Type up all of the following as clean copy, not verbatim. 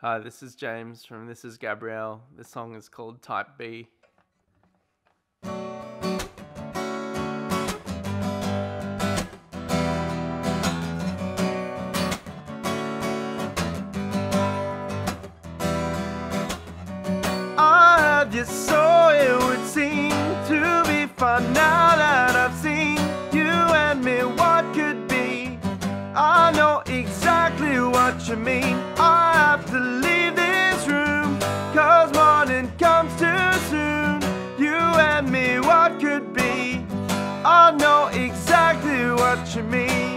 Hi, this is James from This is Gabrielle. This song is called Type B. I had you so it would seem to be fun now that I've seen you and me, what could be. I know exactly what you mean. I have to leave this room, 'cause morning comes too soon. You and me, what could be. I know exactly what you mean.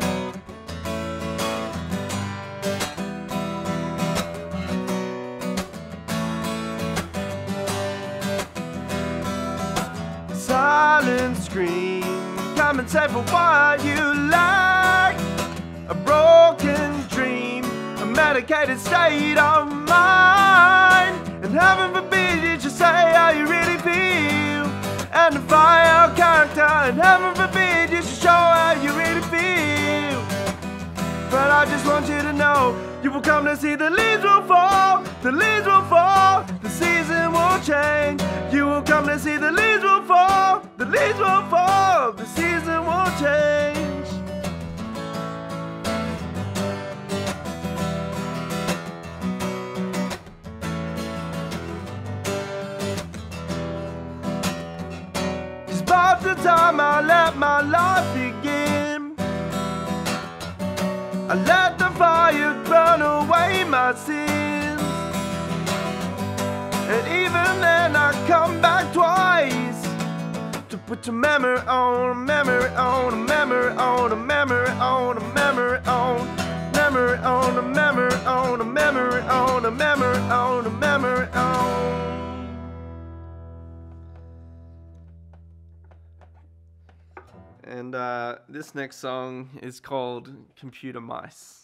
Silent scream, come and say for what you like. A broken dream, a medicated state of mind. And heaven forbid you just say how you really feel, and defy our character. And heaven forbid you should show how you really feel. But I just want you to know, you will come to see the leaves will fall, the leaves will fall, the season will change. You will come to see the leaves will fall, the leaves will fall, the season will change. It's about the time I let my life begin. I let the fire burn away my sins, and even then I come back twice to put a memory on, a memory on, a memory on, a memory on, a memory on, memory on, a memory on, a memory on, a memory on, a memory on. And this next song is called Computer Mice.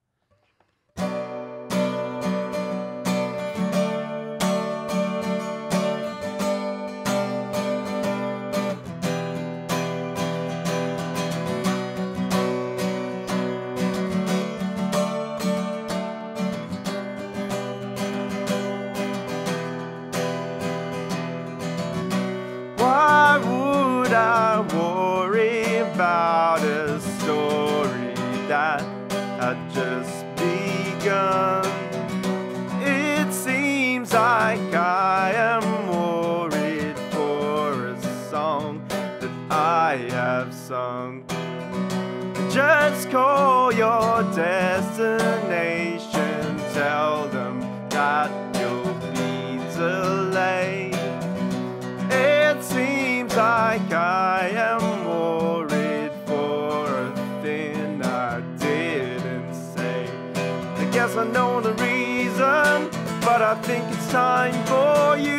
Why would I worry about a story that had just begun? It seems like I am worried for a song that I have sung. Just call your destination, tell them that you'll be delayed. It seems like I am worried for a thing I didn't say. I guess I know the reason, but I think it's time for you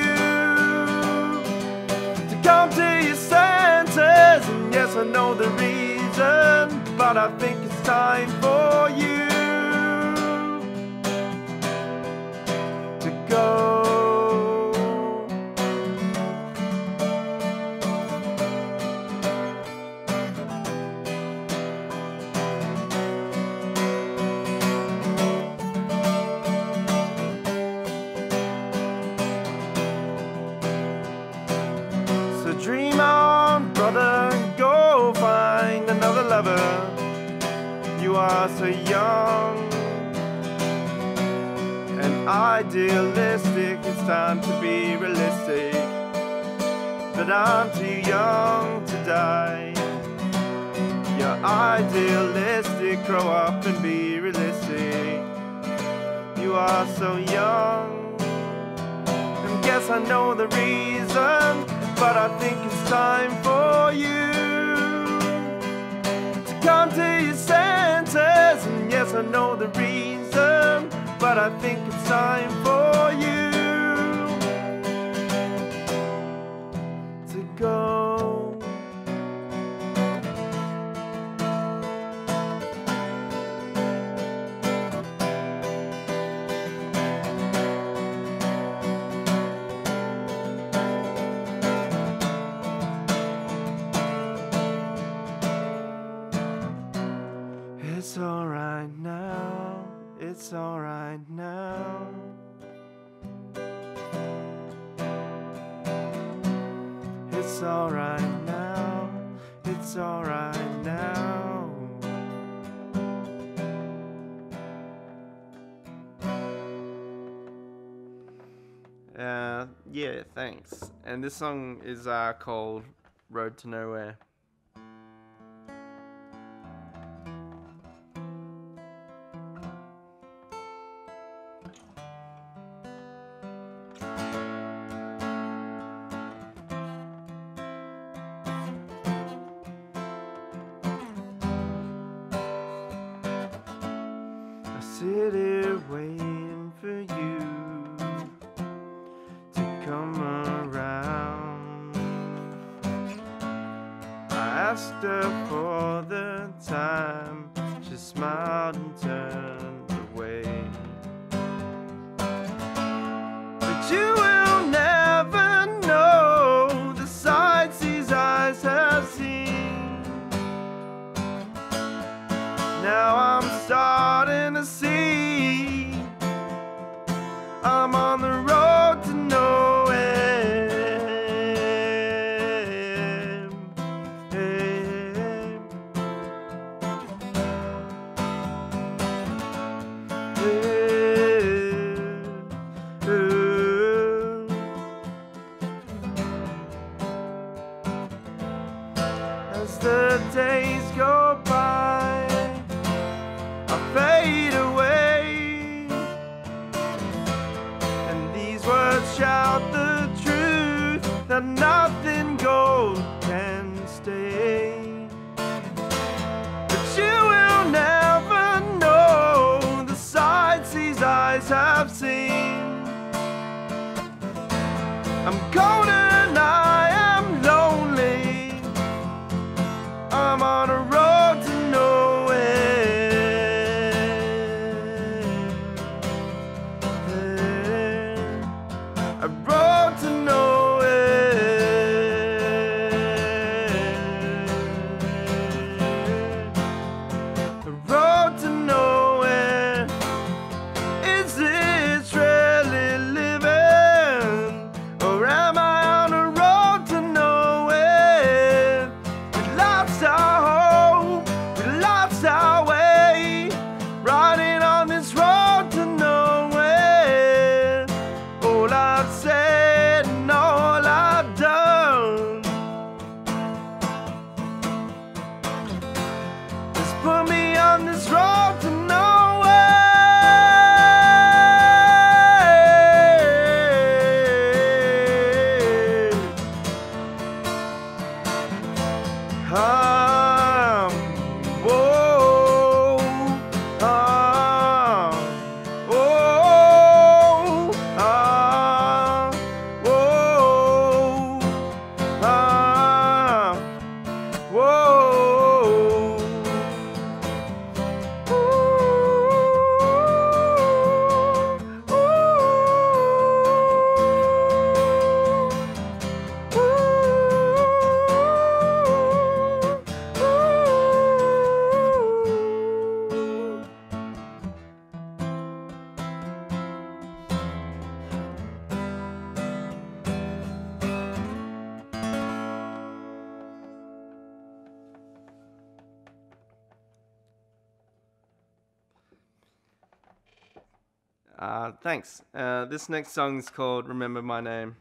to come to your senses. And yes, I know the reason, but I think it's time for you to go. Dream on, brother, go find another lover. You are so young and idealistic. It's time to be realistic, but I'm too young to die. You're idealistic, grow up and be realistic. You are so young, and guess I know the reason, but I think it's time for you to come to your senses. And yes, I know the reason, but I think it's time for you to go. It's alright now. it's alright now. It's alright now, it's alright now. Yeah, thanks. And this song is called Road to Nowhere. I sit here waiting for you to come around. I asked her for the time, she smiled and turned away. But you will never know the sights these eyes have seen. Now I'm starting to see I'm on the road to nowhere. As the days go by, I fade away, and these words shout the truth that nothing gold can stay. But you will never know the sights these eyes have seen. I'm cold and I am lonely, I'm on a road to nowhere. A road to nowhere. A road to nowhere. Is this really living, or am I on a road to nowhere? We lost our hope, we lost our way, riding on this road to nowhere. All I've said and all I've done is put me on this road to nowhere. Whoa, whoa, whoa, Thanks. This next song is called Remember My Name.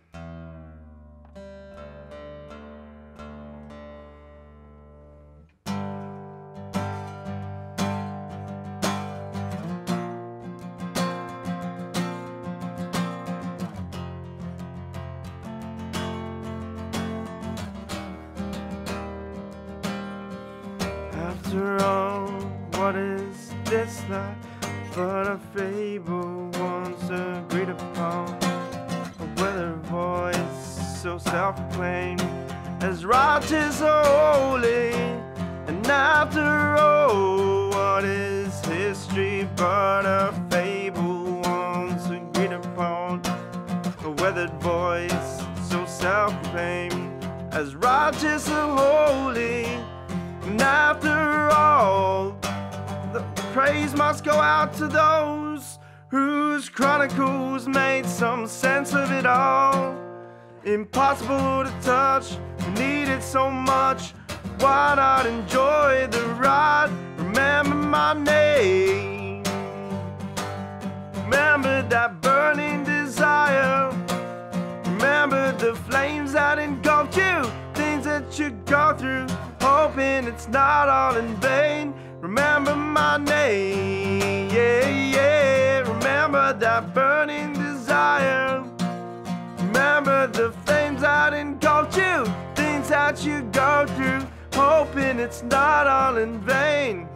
After all, what is this life but a fable once agreed upon? A weather voice so self-proclaimed as righteous or holy. And after all, what is history but a fable once agreed upon? A weathered voice so self-proclaimed as righteous or holy. And after all, praise must go out to those whose chronicles made some sense of it all. Impossible to touch, we need it so much. Why not enjoy the ride? Remember my name. Remember that burning desire. Remember the flames that engulfed you, things that you go through, hoping it's not all in vain. Remember my name, yeah, yeah. Remember that burning desire. Remember the flames that engulfed you, things that you go through, hoping it's not all in vain.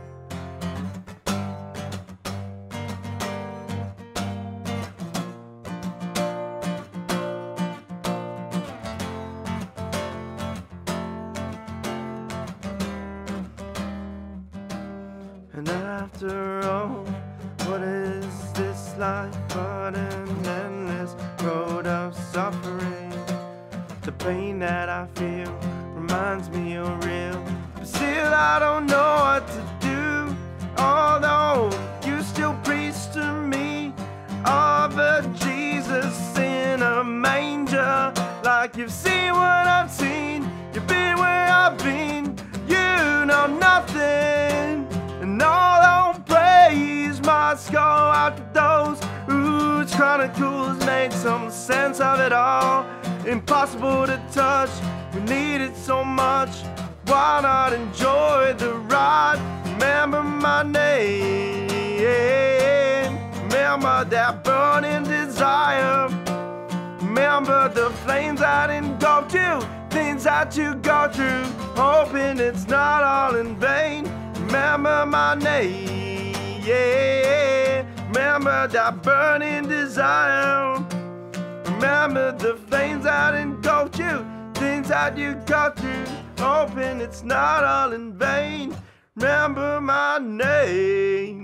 And after all, what is this life but an endless road of suffering? The pain that I feel reminds me you're real, but still I don't know what to do. Although you still preach to me of a Jesus in a manger, like you've seen what I've seen, you've been where I've been, you know nothing. And all praise must go out to those whose chronicles made some sense of it all. Impossible to touch, we need it so much. Why not enjoy the ride? Remember my name. Remember that burning desire. Remember the flames that engulfed you, things that you go through, hoping it's not all in vain. Remember my name, yeah. Remember that burning desire. Remember the flames that engulfed you, things that you go through, hoping it's not all in vain. Remember my name.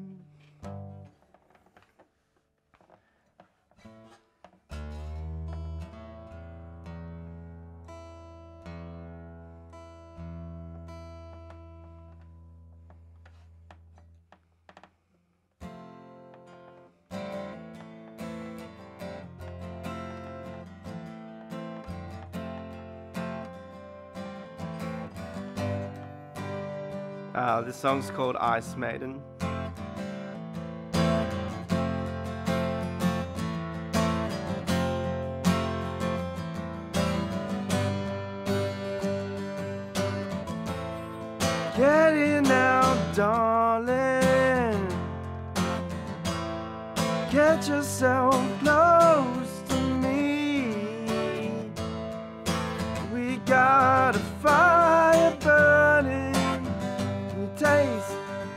This song's called Ice Maiden. Get in now, darling. Get yourself close to me. We got a fire burning. Taste,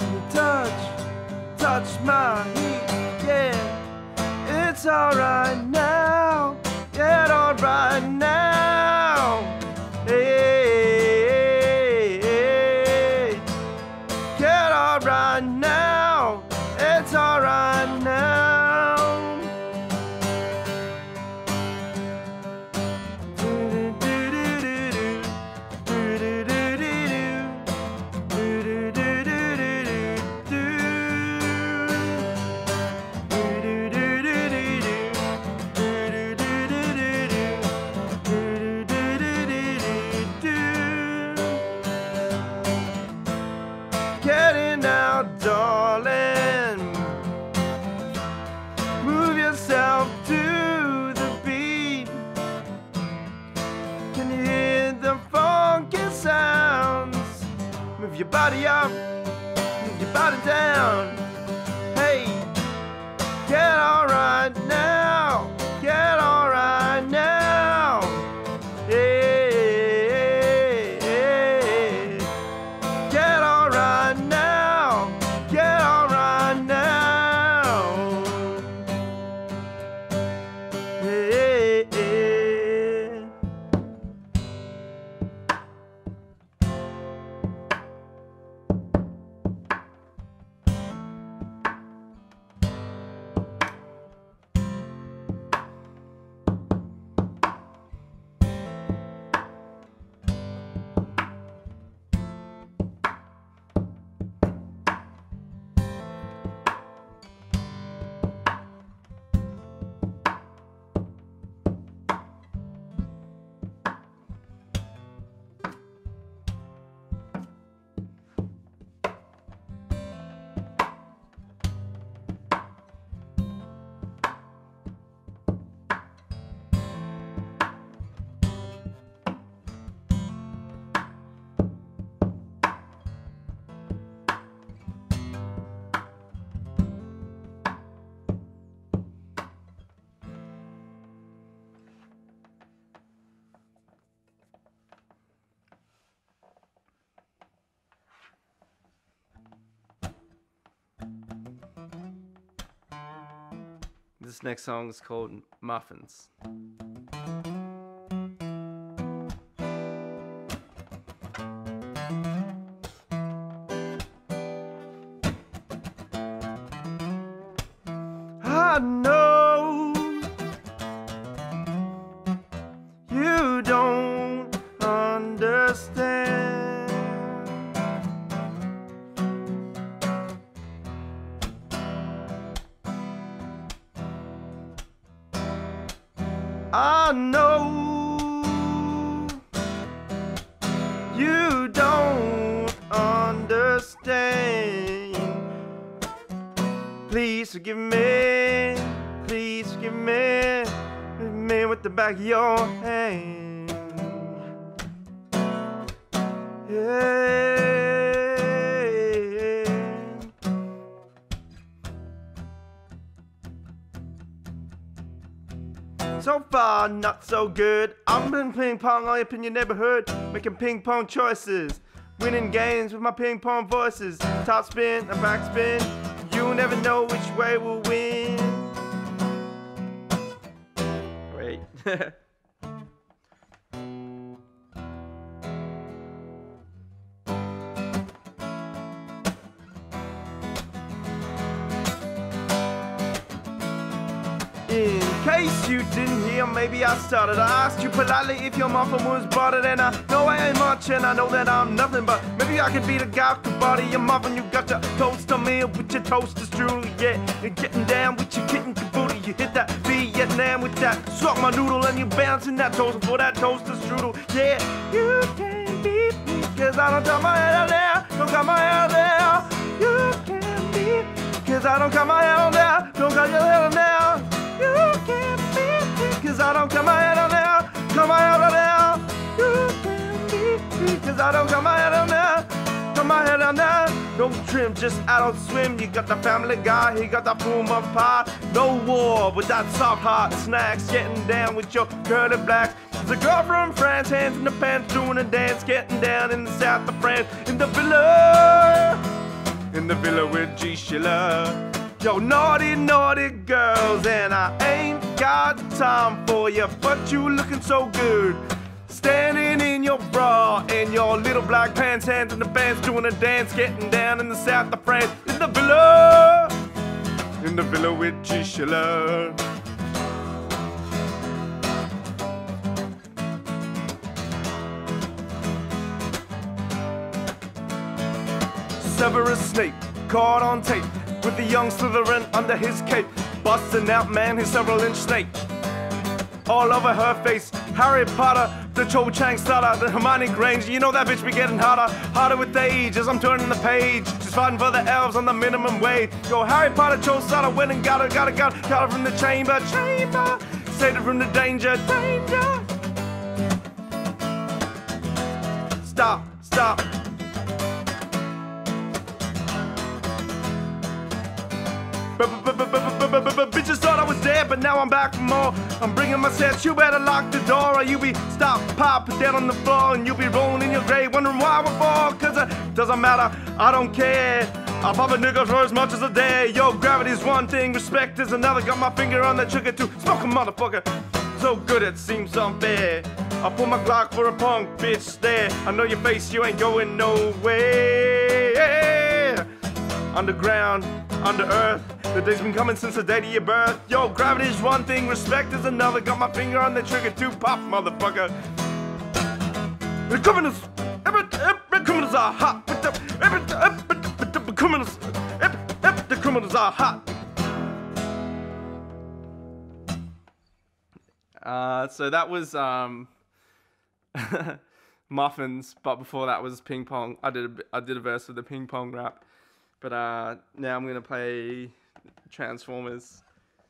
touch my heat, yeah. It's alright now, get alright now. Hey, get alright now, it's alright now. Move your body up, move your body down. Hey, get alright now, get alright now. Hey, hey, get alright now, get alright now. Hey, hey. this next song is called Muffins. I know you don't understand. I know you don't understand. Please forgive me, please forgive me, forgive me with the back of your hand. Yeah. So far, not so good. I've been ping pong all up in your neighborhood, making ping pong choices, winning games with my ping pong voices. Top spin and back spin, you'll never know which way we'll win. Wait. In case you didn't hear, maybe I started. I asked you politely if your muffin was buttered, and I know I ain't much, and I know that I'm nothing, but maybe I could be the guy who could butter your muffin. You got your toaster meal with your toaster strudel, yeah. You're getting down with your kitten caboodle. You hit that Vietnam with that swap my noodle, and you're bouncing that toaster for that toaster strudel, yeah. You can't beat me, cause I don't cut my head out there, don't cut my head out there. You can't beat me, cause I don't cut my head out there, don't cut your head out there. You can't beat me, cause I don't cut my head on there, cut my head on there. You can't beat me, cause I don't cut my head on there, cut my head on there. No trim, just adult swim. You got the Family Guy, he got the Puma pie. No war with that soft hot snacks, getting down with your curly blacks. There's a girl from France, hands in the pants, doing a dance, getting down in the south of France, in the villa with G. Sheila. Yo, naughty, naughty girls, and I ain't got time for you, but you looking so good. Standing in your bra and your little black pants, hands in the pants, doing a dance, getting down in the south of France, in the villa with Cheah. Severus Snape, caught on tape, with the young Slytherin under his cape, busting out, man, his several-inch snake. All over her face, Harry Potter, the Cho Chang starter, the Hermione Granger. You know that bitch be getting harder with age as I'm turning the page. She's fighting for the elves on the minimum wage. Yo, Harry Potter, Cho starter, went and got her from the chamber, saved her from the danger. Stop. Bitches thought I was dead, but now I'm back for more. I'm bringing my sets, you better lock the door, or you be stop, pop, put that on the floor, and you'll be rolling in your grave, wondering why we're for. Cause it doesn't matter, I don't care. I'll pop a nigga for as much as a day. Yo, gravity's one thing, respect is another. Got my finger on the trigger to smoke a motherfucker. So good it seems unfair. I pull my Glock for a punk bitch stare. I know your face, you ain't going nowhere. Underground, under earth, the day's been coming since the date of your birth. Yo, gravity's one thing, respect is another. Got my finger on the trigger to pop, motherfucker. The criminals are hot. The criminals are hot. So that was Muffins, but before that was Pingpong. I did a verse of the Pingpong rap. But now I'm gonna play Transformers.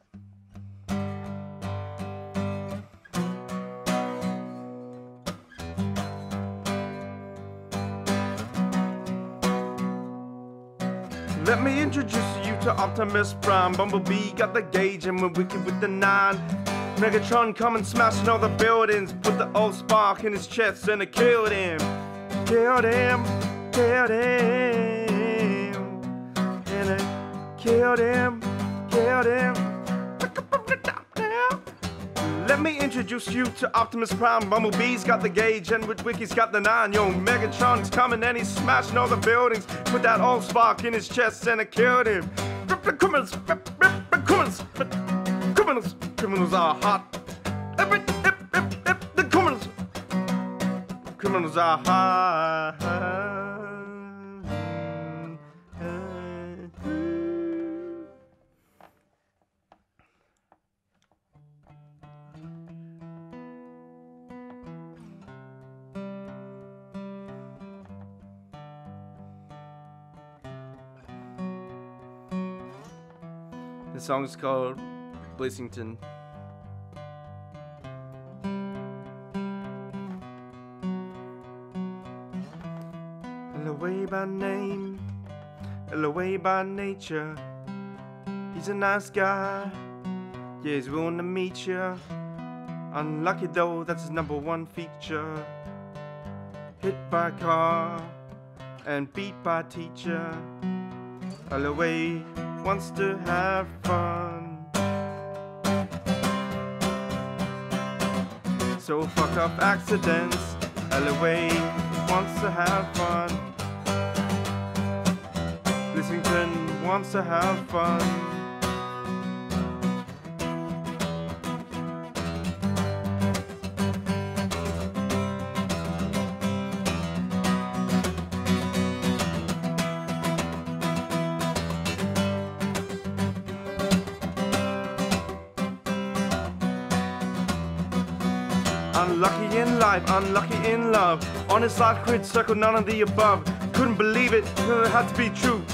Let me introduce you to Optimus Prime. Bumblebee got the gauge and we're wicked with the 9. Megatron coming smashing all the buildings. Put the old spark in his chest and it killed him. Killed him. And it killed him. me introduce you to Optimus Prime. Bumblebee's got the gauge and Witwicky's got the 9. Yo, Megatron's coming and he's smashing all the buildings. Put that old spark in his chest and it killed him. Criminals are hot. The criminals are hot. The song's called Blissington. Ellaway by name, Ellaway by nature. He's a nice guy, yeah, he's willing to meet ya. Unlucky though, that's his #1 feature. Hit by a car and beat by a teacher. Ellaway wants to have fun, so fuck up accidents. Ellaway wants to have fun. Blissington wants to have fun. Unlucky in life, unlucky in love. On his life crit circle, none of the above. Couldn't believe it, it had to be true.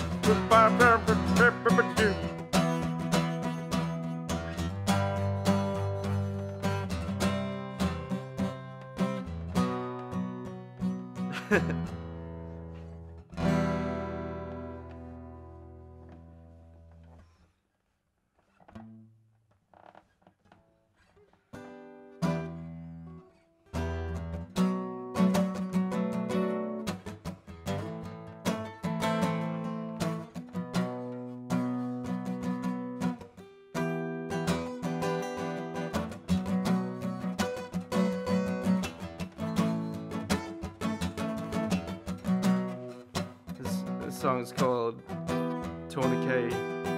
This song is called Tourniquet.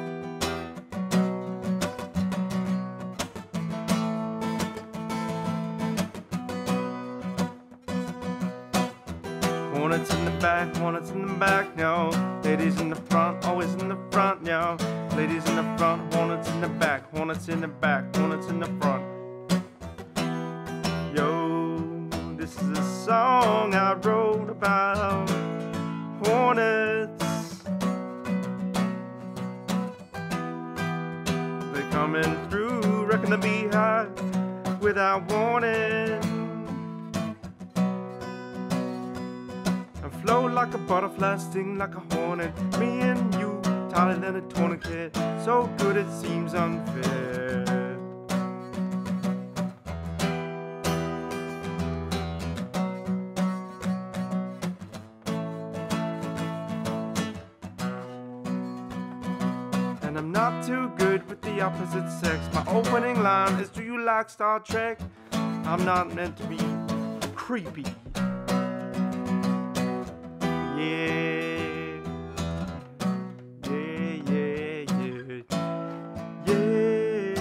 Hornets in the back, hornets in the back now. Ladies in the front, always in the front now. Ladies in the front, hornets in the back, hornets in the back, hornets in the front. Yo, this is a song I wrote about hornets. They're coming through, wrecking the beehive without warning. And float like a butterfly, sting like a hornet. Me and you, tighter than a tourniquet, so good it seems unfair. And I'm not too good with the opposite sex. My opening line is, do you like Star Trek? I'm not meant to be creepy. Yeah. Yeah, yeah, yeah. Yeah.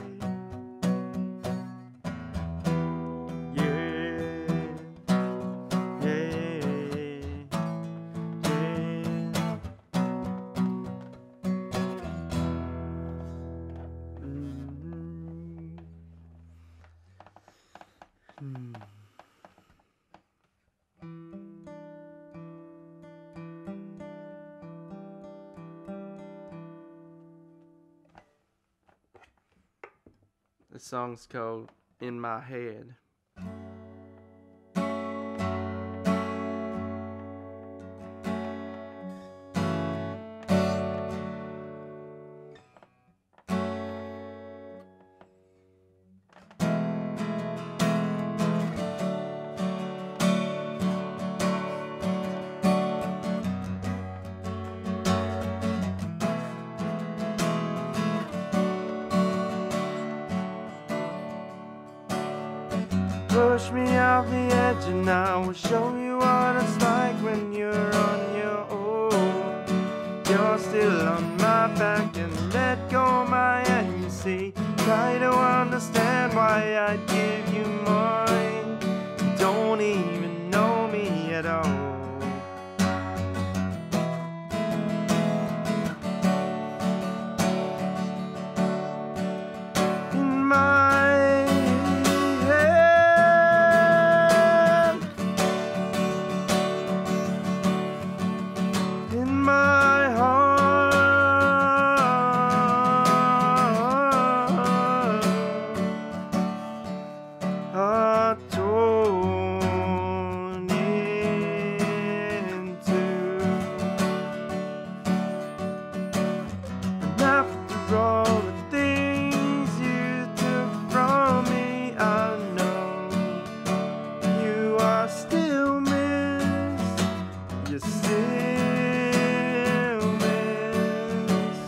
Yeah. Yeah. The song's called In My Head. push me off the edge, and I will show you what it's like when you're on your own. You're still on my back and let go my hand, you see. Try to understand why I give you mine. You don't even know me at all. In my hand, in my heart, torn in two. And after all the things you took from me, I know you are still missed. You're still missed.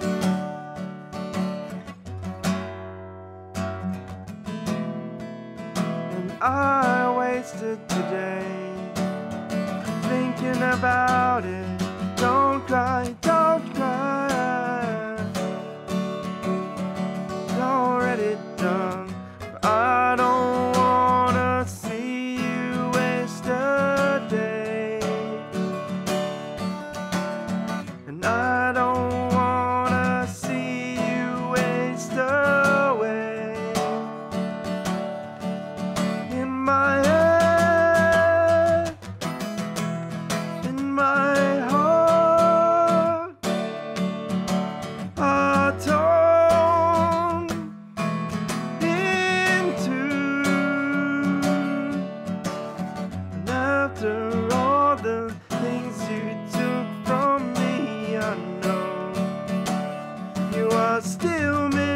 And I wasted today thinking about it. Don't cry, don't cry. It's already done. But I don't wanna see you waste a day. And I don't wanna see you waste away. In my head, in my heart, are torn in two. And after all the things you took from me, I know you are still missing.